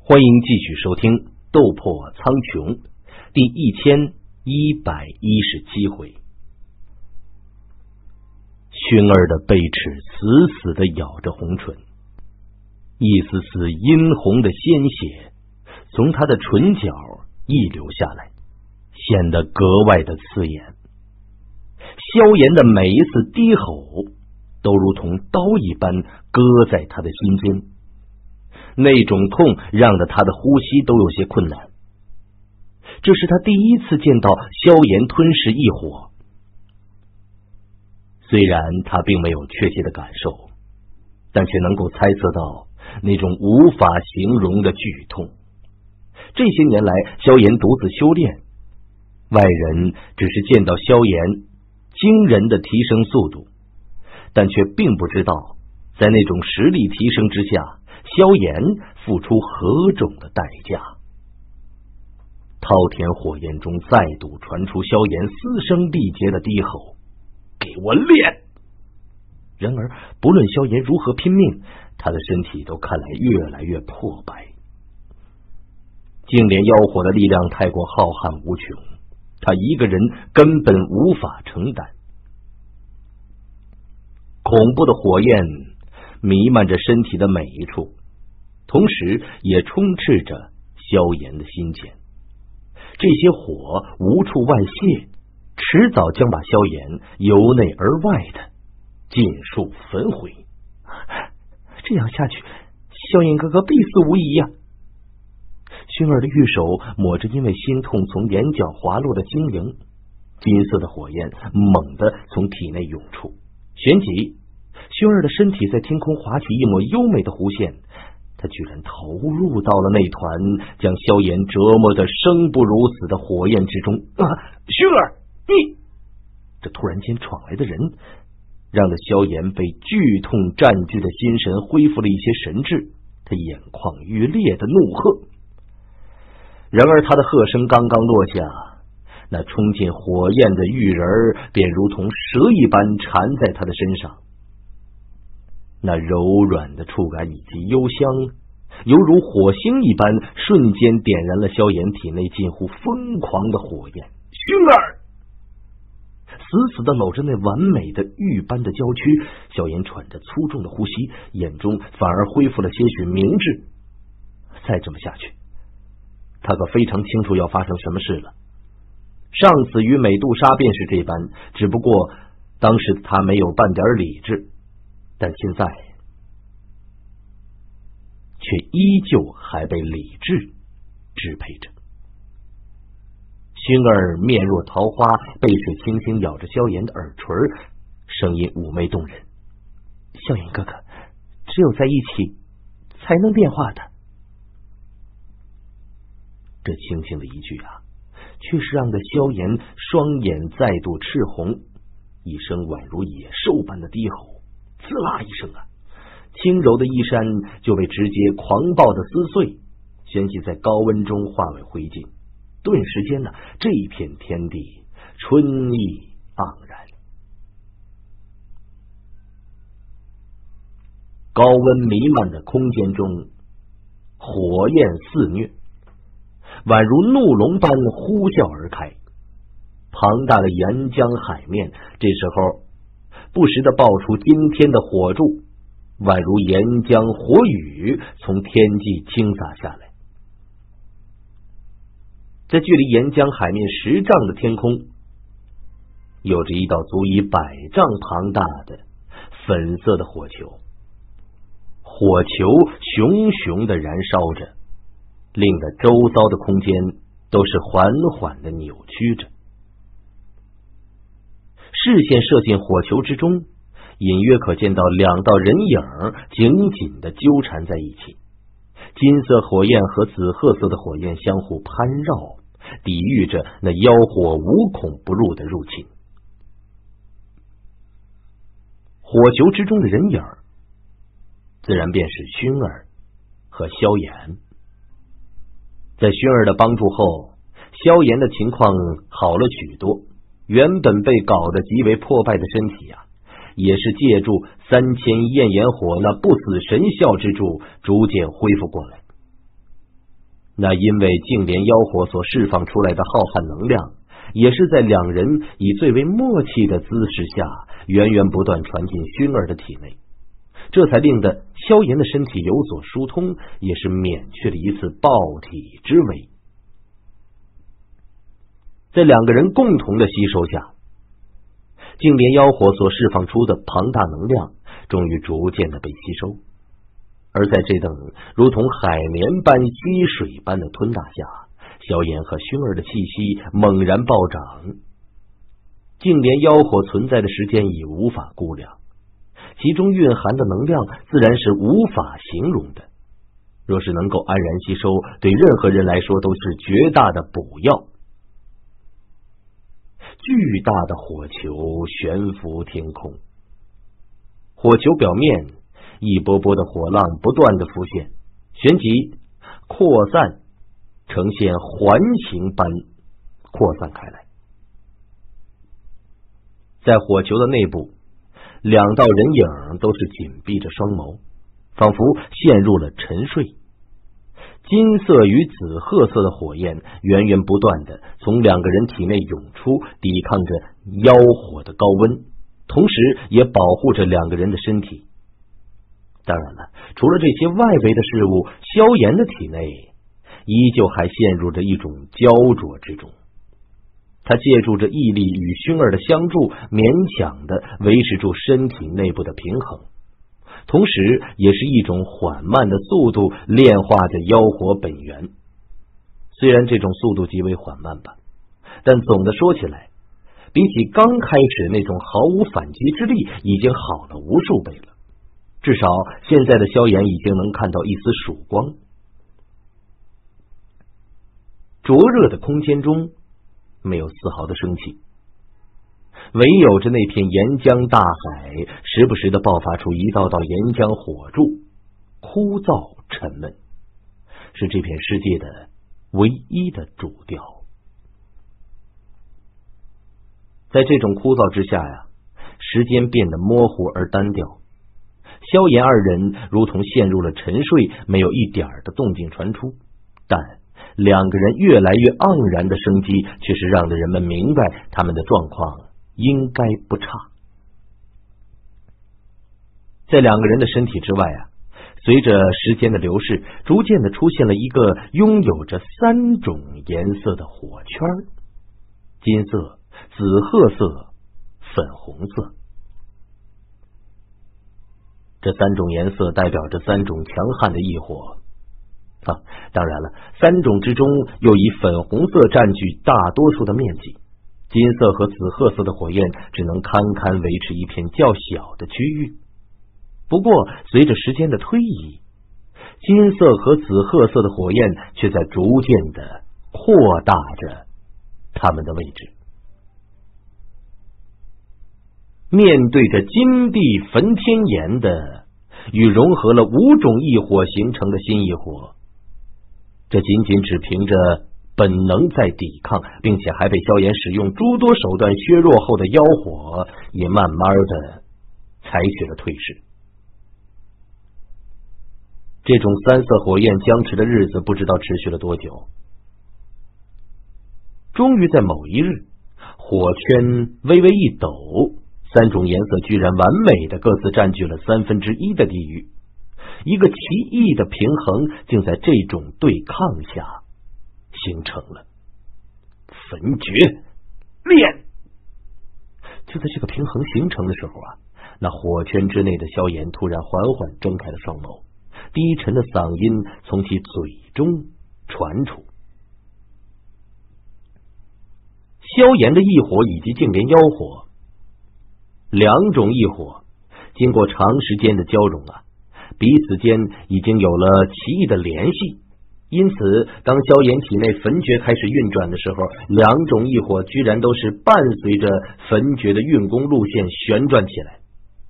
欢迎继续收听《斗破苍穹》第1117回。薰儿的贝齿死死地咬着红唇，一丝丝殷红的鲜血从他的唇角溢流下来，显得格外的刺眼。萧炎的每一次低吼都如同刀一般割在他的心间，那种痛让得他的呼吸都有些困难。这是他第一次见到萧炎吞噬异火，虽然他并没有确切的感受，但却能够猜测到那种无法形容的剧痛。这些年来，萧炎独自修炼，外人只是见到萧炎惊人的提升速度，但却并不知道在那种实力提升之下，萧炎付出何种的代价。滔天火焰中再度传出萧炎嘶声力竭的低吼：“给我练！”然而不论萧炎如何拼命，他的身体都看来越来越破败。净莲妖火的力量太过浩瀚无穷，他一个人根本无法承担。恐怖的火焰弥漫着身体的每一处，同时也充斥着萧炎的心间。这些火无处外泄，迟早将把萧炎由内而外的尽数焚毁。这样下去，萧炎哥哥必死无疑呀！薰儿的玉手抹着因为心痛从眼角滑落的晶莹，金色的火焰猛地从体内涌出，旋即薰儿的身体在天空划起一抹优美的弧线，他居然投入到了那团将萧炎折磨得生不如死的火焰之中。薰儿，你！这突然间闯来的人让得萧炎被剧痛占据的心神恢复了一些神智，他眼眶欲裂的怒喝。然而他的喝声刚刚落下，那冲进火焰的玉人便如同蛇一般缠在他的身上，那柔软的触感以及幽香犹如火星一般瞬间点燃了萧炎体内近乎疯狂的火焰。薰儿死死地搂着那完美的玉般的娇躯，萧炎喘着粗重的呼吸，眼中反而恢复了些许明智。再这么下去，他可非常清楚要发生什么事了。上次与美杜莎便是这般，只不过当时他没有半点理智，但现在却依旧还被理智支配着。薰儿面若桃花，贝齿轻轻咬着萧炎的耳垂，声音妩媚动人：“萧炎哥哥，只有在一起才能变化的。”这轻轻的一句却是让得萧炎双眼再度赤红，一声宛如野兽般的低吼，刺啦一声轻柔的衣衫就被直接狂暴的撕碎，旋即在高温中化为灰烬。顿时间这一片天地春意盎然。高温弥漫的空间中，火焰肆虐，宛如怒龙般呼啸而开。庞大的岩浆海面这时候不时地爆出惊天的火柱，宛如岩浆火雨从天际倾洒下来。在距离岩浆海面10丈的天空，有着一道足以100丈庞大的粉色的火球，火球熊熊地燃烧着，令得周遭的空间都是缓缓地扭曲着。视线射进火球之中，隐约可见到2道人影紧紧地纠缠在一起，金色火焰和紫褐色的火焰相互攀绕，抵御着那妖火无孔不入的入侵。火球之中的人影自然便是薰儿和萧炎。在薰儿的帮助后，萧炎的情况好了许多，原本被搞得极为破败的身体也是借助3000焰炎火那不死神效之助，逐渐恢复过来。 那因为净莲妖火所释放出来的浩瀚能量，也是在两人以最为默契的姿势下，源源不断传进熏儿的体内，这才令得萧炎的身体有所疏通，也是免去了一次爆体之危。在两个人共同的吸收下，净莲妖火所释放出的庞大能量终于逐渐的被吸收，而在这等如同海绵般吸水般的吞纳下，萧炎和熏儿的气息猛然暴涨。净莲妖火存在的时间已无法估量，其中蕴含的能量自然是无法形容的，若是能够安然吸收，对任何人来说都是绝大的补药。巨大的火球悬浮天空，火球表面一波波的火浪不断的浮现，旋即扩散，呈现环形般扩散开来。在火球的内部，两道人影都是紧闭着双眸，仿佛陷入了沉睡。金色与紫褐色的火焰源源不断的从两个人体内涌出，抵抗着妖火的高温，同时也保护着两个人的身体。当然了，除了这些外围的事物，萧炎的体内依旧还陷入着一种焦灼之中。他借助着毅力与熏儿的相助，勉强的维持住身体内部的平衡，同时也是一种缓慢的速度炼化着妖火本源。虽然这种速度极为缓慢吧，但总的说起来，比起刚开始那种毫无反击之力，已经好了无数倍了。至少现在的萧炎已经能看到一丝曙光。灼热的空间中没有丝毫的生气，唯有着那片岩浆大海，时不时的爆发出一道道岩浆火柱，枯燥沉闷，是这片世界的唯一的主调。在这种枯燥之下呀，时间变得模糊而单调。萧炎二人如同陷入了沉睡，没有一点的动静传出，但两个人越来越盎然的生机，却是让人们明白他们的状况应该不差。在两个人的身体之外啊，随着时间的流逝，逐渐的出现了一个拥有着3种颜色的火圈：金色、紫褐色、粉红色。这3种颜色代表着3种强悍的异火。当然了，3种之中又以粉红色占据大多数的面积，金色和紫褐色的火焰只能堪堪维持一片较小的区域。不过随着时间的推移，金色和紫褐色的火焰却在逐渐的扩大着它们的位置。面对着金地焚天炎的与融合了5种异火形成的新异火，这仅仅只凭着本能在抵抗，并且还被萧炎使用诸多手段削弱后的妖火，也慢慢的采取了退势。这种3色火焰僵持的日子不知道持续了多久，终于在某一日，火圈微微一抖，3种颜色居然完美的各自占据了1/3的地域，一个奇异的平衡竟在这种对抗下形成了。焚诀炼！就在这个平衡形成的时候啊，那火圈之内的萧炎突然缓缓睁开了双眸，低沉的嗓音从其嘴中传出。萧炎的异火以及净莲妖火2种异火经过长时间的交融啊，彼此间已经有了奇异的联系。因此当萧炎体内焚诀开始运转的时候，2种异火居然都是伴随着焚诀的运功路线旋转起来。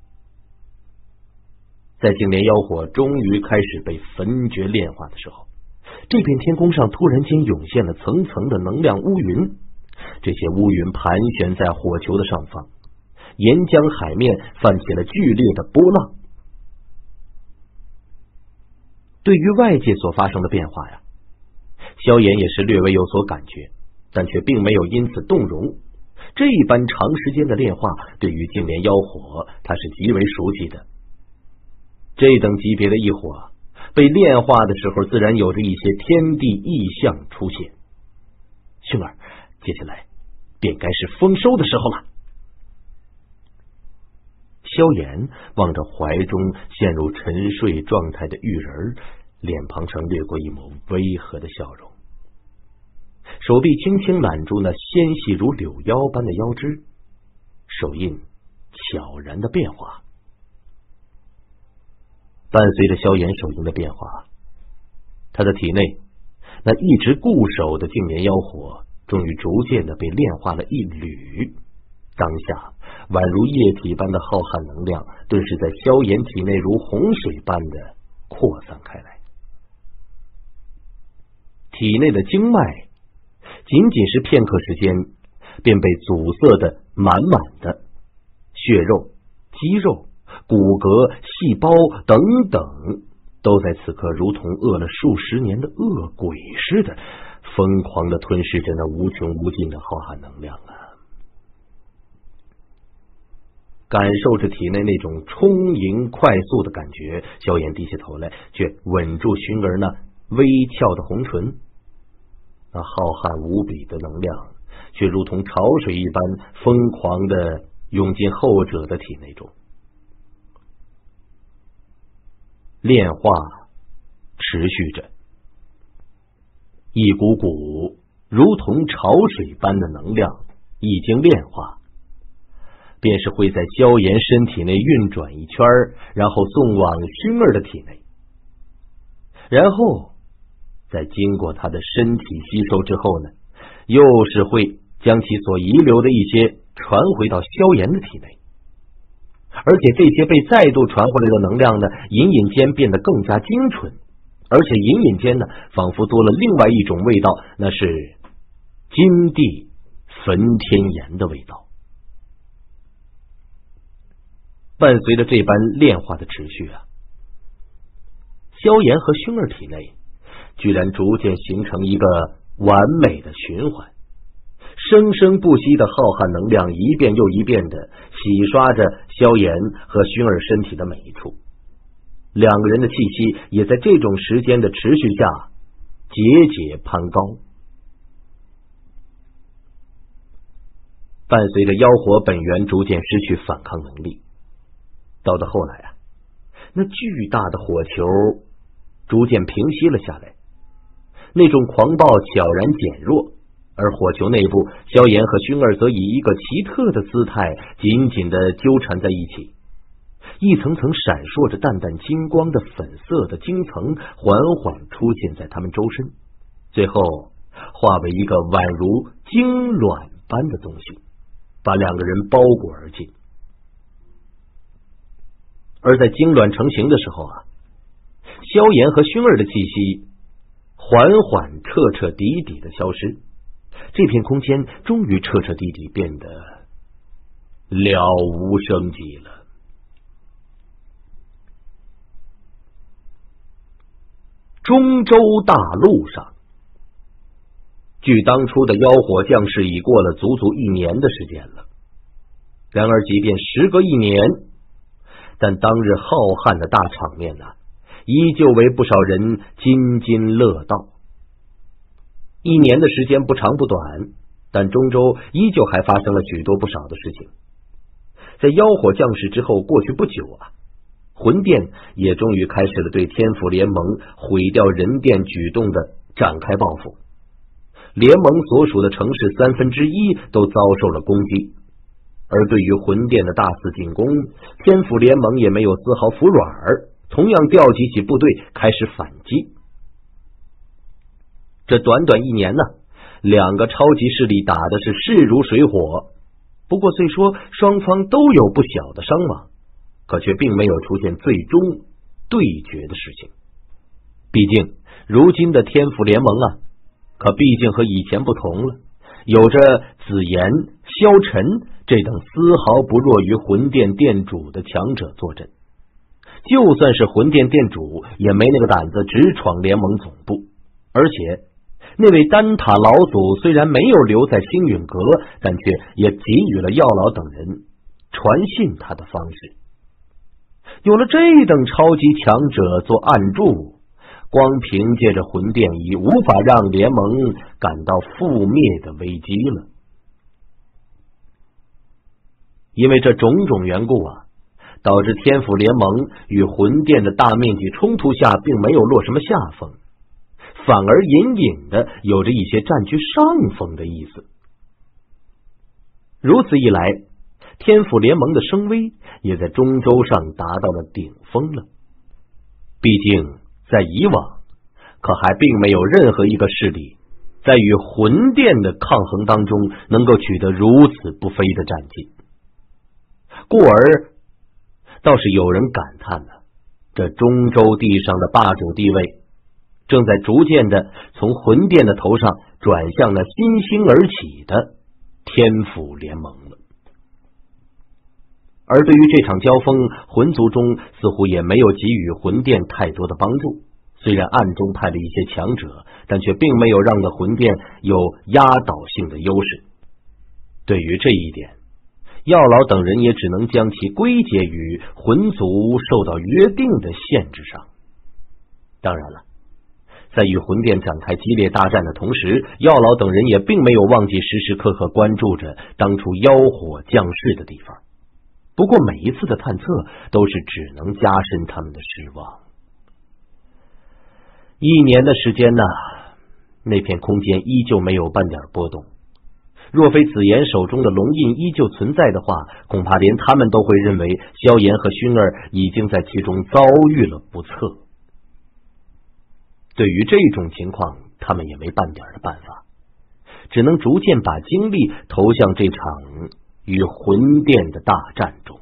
在净莲妖火终于开始被焚诀炼化的时候，这片天空上突然间涌现了层层的能量乌云，这些乌云盘旋在火球的上方，岩浆海面泛起了剧烈的波浪。对于外界所发生的变化呀， 萧炎也是略微有所感觉，但却并没有因此动容。这般长时间的炼化，对于净莲妖火他是极为熟悉的。这等级别的异火被炼化的时候，自然有着一些天地异象出现。薰儿，接下来便该是丰收的时候了。萧炎望着怀中陷入沉睡状态的玉人，脸庞上掠过一抹微和的笑容，手臂轻轻揽住那纤细如柳腰般的腰肢，手印悄然的变化。伴随着萧炎手印的变化，他的体内那一直固守的净莲妖火终于逐渐的被炼化了一缕，当下宛如液体般的浩瀚能量顿时在萧炎体内如洪水般的扩散开来。体内的经脉仅仅是片刻时间便被阻塞的满满的，血肉、肌肉、骨骼、细胞等等都在此刻如同饿了数十年的恶鬼似的疯狂的吞噬着那无穷无尽的浩瀚能量啊！感受着体内那种充盈快速的感觉，萧炎低下头来，却吻住薰儿那微翘的红唇。那浩瀚无比的能量却如同潮水一般疯狂的涌进后者的体内中。炼化持续着，一股股如同潮水般的能量已经炼化，便是会在萧炎身体内运转一圈，然后送往薰儿的体内，然后在经过他的身体吸收之后呢，又是会将其所遗留的一些传回到萧炎的体内。而且这些被再度传回来的能量呢，隐隐间变得更加精纯，而且隐隐间呢，仿佛多了另外一种味道，那是金地焚天炎的味道。伴随着这般炼化的持续啊，萧炎和薰儿体内居然逐渐形成一个完美的循环，生生不息的浩瀚能量一遍又一遍的洗刷着萧炎和薰儿身体的每一处，两个人的气息也在这种时间的持续下节节攀高。伴随着妖火本源逐渐失去反抗能力，到了后来啊，那巨大的火球逐渐平息了下来，那种狂暴悄然减弱，而火球内部，萧炎和薰儿则以一个奇特的姿态紧紧地纠缠在一起，一层层闪烁着淡淡金光的粉色的晶层缓缓出现在他们周身，最后化为一个宛如精卵般的东西，把两个人包裹而进。而在精卵成型的时候啊，萧炎和薰儿的气息缓缓彻彻底底的消失，这片空间终于彻彻底底变得了无生机了。中州大陆上，距当初的妖火降世已过了足足1年的时间了。然而即便时隔1年，但当日浩瀚的大场面依旧为不少人津津乐道。1年的时间不长不短，但中州依旧还发生了许多不少的事情。在妖火降世之后过去不久啊，魂殿也终于开始了对天府联盟毁掉人殿举动的展开报复。联盟所属的城市1/3都遭受了攻击，而对于魂殿的大肆进攻，天府联盟也没有丝毫服软，同样调集起部队开始反击。这短短1年呢，两个超级势力打的是势如水火。不过虽说双方都有不小的伤亡，可却并没有出现最终对决的事情。毕竟如今的天府联盟可毕竟和以前不同了，有着紫炎、萧晨这等丝毫不弱于魂殿殿主的强者坐镇，就算是魂殿殿主也没那个胆子直闯联盟总部。而且那位丹塔老祖虽然没有留在星陨阁，但却也给予了药老等人传信他的方式。有了这等超级强者做暗助，光凭借着魂殿已无法让联盟感到覆灭的危机了。因为这种种缘故导致天府联盟与魂殿的大面积冲突下并没有落什么下风，反而隐隐的有着一些占据上风的意思。如此一来，天府联盟的声威也在中州上达到了顶峰了。毕竟在以往可还并没有任何一个势力在与魂殿的抗衡当中能够取得如此不菲的战绩，故而倒是有人感叹了，这中州地上的霸主地位正在逐渐的从魂殿的头上转向了新兴而起的天府联盟了。而对于这场交锋，魂族中似乎也没有给予魂殿太多的帮助，虽然暗中派了一些强者，但却并没有让的魂殿有压倒性的优势。对于这一点，药老等人也只能将其归结于魂族受到约定的限制上。当然了，在与魂殿展开激烈大战的同时，药老等人也并没有忘记时时刻刻关注着当初妖火降世的地方。不过每一次的探测都是只能加深他们的失望。1年的时间那片空间依旧没有半点波动。若非紫妍手中的龙印依旧存在的话，恐怕连他们都会认为萧炎和薰儿已经在其中遭遇了不测。对于这种情况，他们也没半点的办法，只能逐渐把精力投向这场与魂殿的大战中。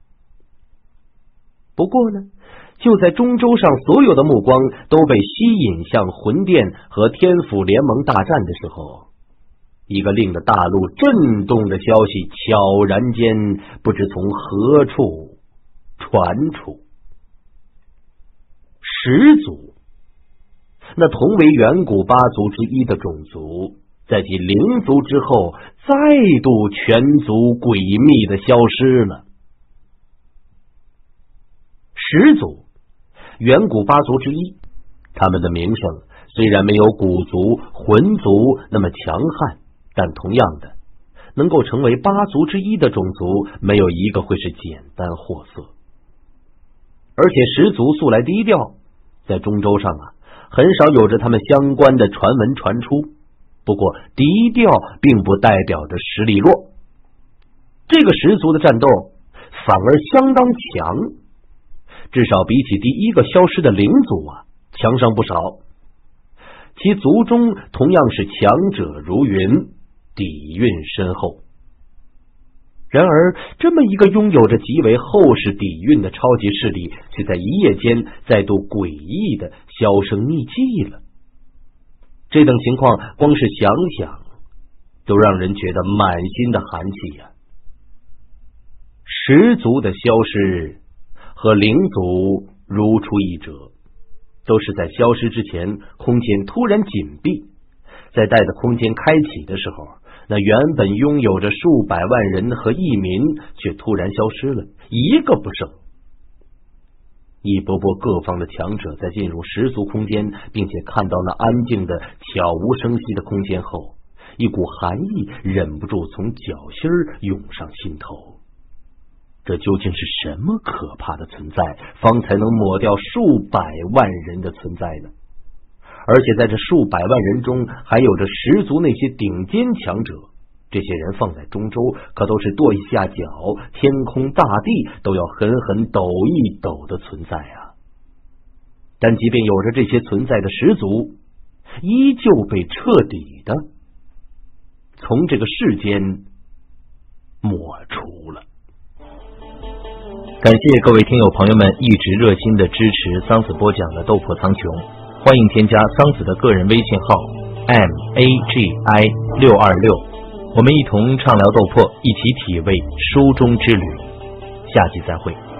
不过呢，就在中州上所有的目光都被吸引向魂殿和天府联盟大战的时候，一个令得大陆震动的消息悄然间不知从何处传出。始祖，那同为远古八族之一的种族，在继灵族之后再度全族诡秘的消失了。始祖，远古八族之一，他们的名声虽然没有古族、魂族那么强悍，但同样的，能够成为八族之一的种族，没有一个会是简单货色。而且始祖素来低调，在中州上很少有着他们相关的传闻传出。不过低调并不代表着实力弱，这个始祖的战斗反而相当强，至少比起第一个消失的灵族强上不少。其族中同样是强者如云，底蕴深厚。然而这么一个拥有着极为厚实底蕴的超级势力，却在一夜间再度诡异的销声匿迹了。这等情况光是想想都让人觉得满心的寒气始族的消失和灵族如出一辙，都是在消失之前空间突然紧闭，在带着空间开启的时候，那原本拥有着数百万人和异民却突然消失了，一个不剩。一波波各方的强者在进入始族空间，并且看到那安静的悄无声息的空间后，一股寒意忍不住从脚心涌上心头。这究竟是什么可怕的存在，方才能抹掉数百万人的存在呢？而且在这数百万人中，还有着始族那些顶尖强者，这些人放在中州可都是跺一下脚，天空大地都要狠狠抖一抖的存在但即便有着这些存在的始族，依旧被彻底的从这个世间抹除了。感谢各位听友朋友们一直热心的支持桑子播讲的斗破苍穹，欢迎添加桑子的个人微信号 MAGI626，我们一同畅聊斗破，一起体味书中之旅。下集再会。